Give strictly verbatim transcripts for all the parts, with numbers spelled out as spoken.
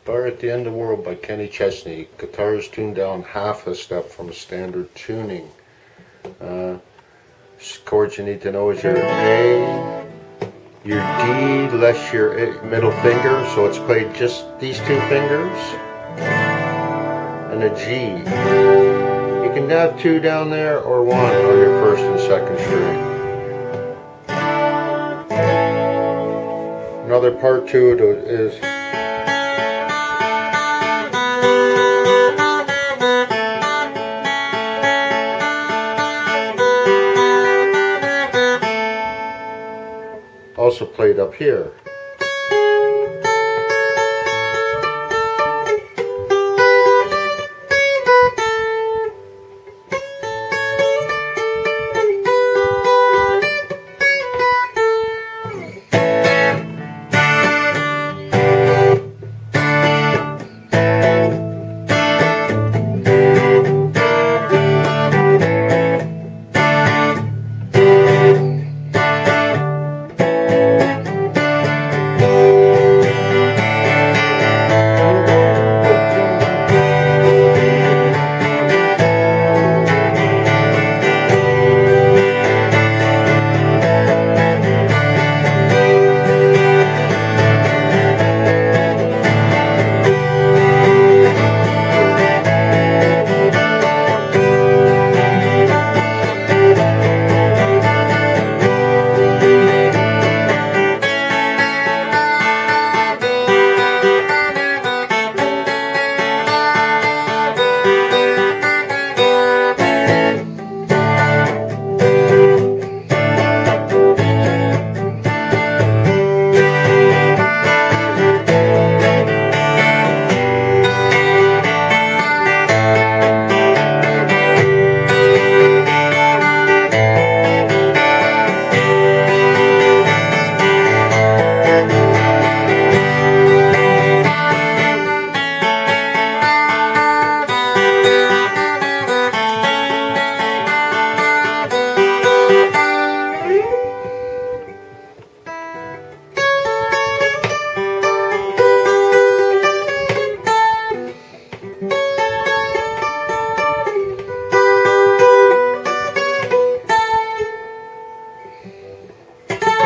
Guitar at the End of the World by Kenny Chesney. Guitar is tuned down half a step from standard tuning. Uh, chords you need to know is your A, your D, less your A, middle finger, so it's played just these two fingers, and a G. You can have two down there or one on your first and second string. Another part to it is also played up here.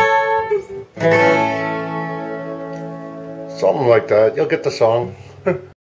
something like that. You'll get the song.